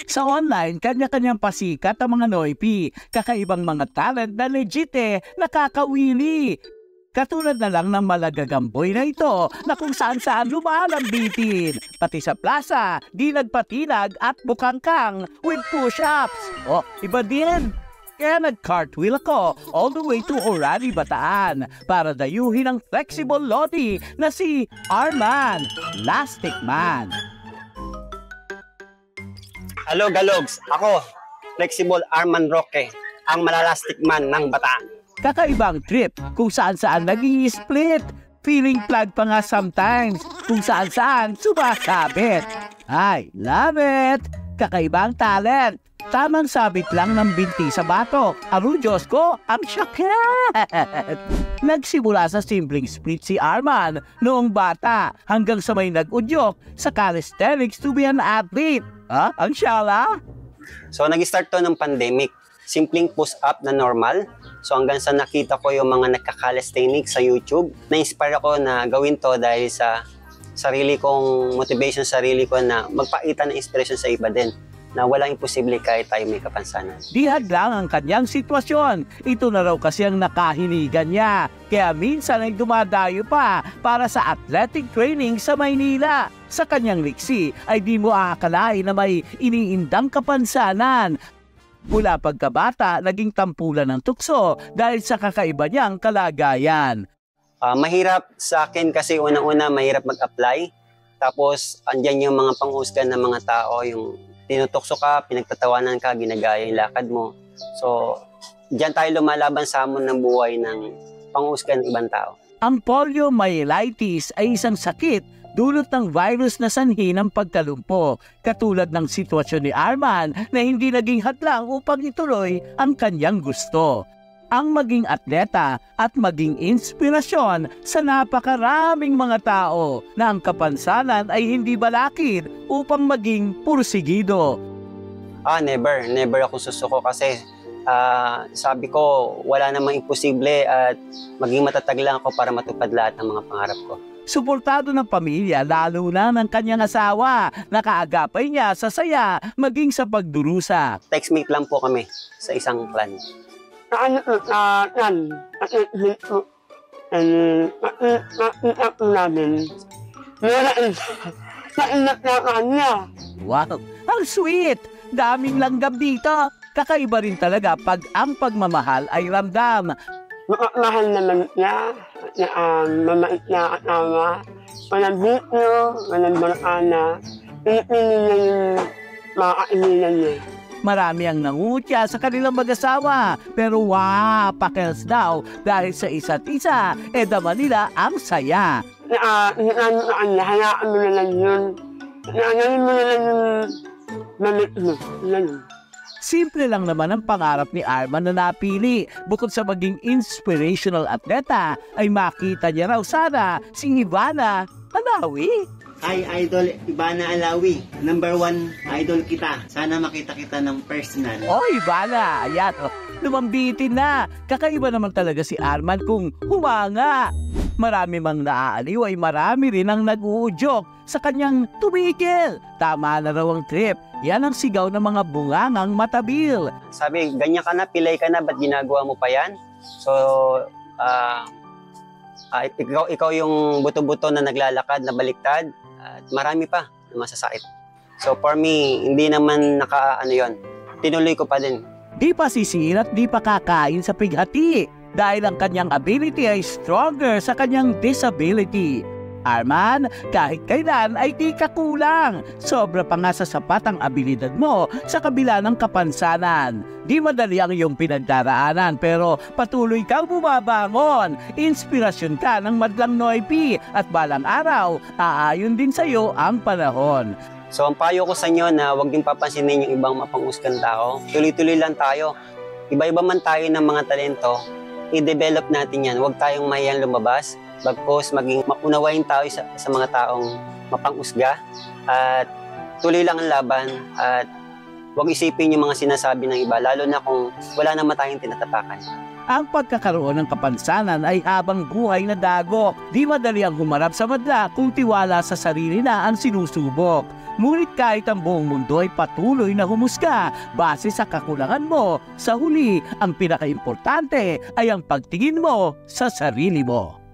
Sa online, kanya-kanyang pasikat ang mga Noipi. Kakaibang mga talent na legit nakakawili. Katulad na lang ng malagagamboy na ito na kung saan-saan lumalambitin. Pati sa plaza, di nagpatinag at bukangkang with push-ups. Oh, iba din. Kaya nag-cartwheel ako all the way to Orani, Bataan para dayuhin ang flexible lodi na si Arman, Lastic Man. Hello Galogs, ako, Flexible Arman Roque, ang malalastic man ng Bataan. Kakaibang trip kung saan-saan nag-i-split. Feeling plug pa nga sometimes kung saan-saan sumasabit. I love it! Kakaibang talent. Tamang sabit lang ng binti sa batok. Aro Diyos ko, ang syakit! Nagsimula sa simpleng split si Arman noong bata hanggang sa may nag-udyok sa calisthenics to be an athlete. Ha? Ang syala? So nag-start to ng pandemic. Simpleng push-up na normal. So hanggang sa nakita ko yung mga nagka-calisthenics sa YouTube, na-inspire ako na gawin to dahil sa sarili kong motivation, sarili ko na magpakita ng inspiration sa iba din. Na walang imposible kahit tayo may kapansanan. Di hadlang ang kanyang sitwasyon. Ito na raw kasi ang nakahinigan niya. Kaya minsan ay dumadayo pa para sa athletic training sa Maynila. Sa kanyang liksi ay di mo aakalain na may iniindang kapansanan. Mula pagkabata, naging tampulan ng tukso dahil sa kakaiba niyang kalagayan. Mahirap sa akin kasi unang-una mahirap mag-apply. Tapos andyan yung mga panghusgan ng mga tao, yung tinutokso ka, pinagtatawanan ka, ginagaya yung lakad mo. So, diyan tayo lumalaban sa hamon ng buhay ng panghusgan ng ibang tao. Ang poliomyelitis ay isang sakit dulot ng virus na sanhi ng pagkalumpo, katulad ng sitwasyon ni Arman na hindi naging hadlang upang ituloy ang kanyang gusto. Ang maging atleta at maging inspirasyon sa napakaraming mga tao na ang kapansanan ay hindi balakid upang maging pursigido. Never ako susuko kasi sabi ko wala namang imposible at maging matatag lang ako para matupad lahat ng mga pangarap ko. Suportado ng pamilya, lalo na ng kanyang asawa, nakaagapay niya sa saya maging sa pagdurusa. Textmate lang po kami sa isang clan. Wow, ang sweet! Daming langgam dito. Kakaiba rin talaga pag ang pagmamahal ay ramdam. Mahal naman niya, mamait na asawa, walang bityo, walang barkana, pinipili niya yung mga kaibigan niya. Marami ang nangutya sa kanilang mag-asawa, pero wow, pakels daw dahil sa isa't isa, dama nila ang saya. Hayaan mo na lang yun. Hayaan mo na lang yung mamit mo. Simple lang naman ang pangarap ni Arman na napili. Bukod sa maging inspirational atleta, ay makita niya raw sana si Ivana Alawi. Hi, Idol Ivana Alawi. Number 1 idol kita. Sana makita kita ng personal. Oh, Ivana! Ayan, lumambitin na. Kakaiba naman talaga si Arman kung humanga. Marami mang naaaliw ay marami rin ang nag-uudyok sa kanyang tumigil. Tama na raw ang trip. Yan ang sigaw ng mga bungangang matabil. Sabi, ganyan ka na, pilay ka na, ba't ginagawa mo pa yan? So, ikaw yung buto-buto na naglalakad, na baliktad, at marami pa na masasakit. So for me, hindi naman tinuloy ko pa din. Di pa sisira at di pa kakain sa pighati dahil ang kanyang ability ay stronger sa kanyang disability. Arman, kahit kailan ay di ka kulang. Sobra pa nga sa sapat ang abilidad mo sa kabila ng kapansanan. Di madali ang iyong pinagdaraanan pero patuloy kang bumabangon. Inspirasyon ka ng madlang Noipi at balang araw, aayon din sa iyo ang panahon. So ang payo ko sa inyo na huwag din papansinin yung ibang mapanghusgang tao. Tuloy-tuloy lang tayo. Iba-iba man tayo ng mga talento, i-develop natin yan. Huwag tayong mahiyang lumabas. Bagkos maging maunawain tayo sa mga taong mapanghusga at tuloy lang ang laban at huwag isipin yung mga sinasabi ng iba, lalo na kung wala naman tayong tinatapakan. Ang pagkakaroon ng kapansanan ay habang buhay na dagok. Di madali ang humarap sa madla kung tiwala sa sarili na ang sinusubok. Ngunit kahit ang buong mundo ay patuloy na humusga base sa kakulangan mo, sa huli, ang pinakaimportante ay ang pagtingin mo sa sarili mo.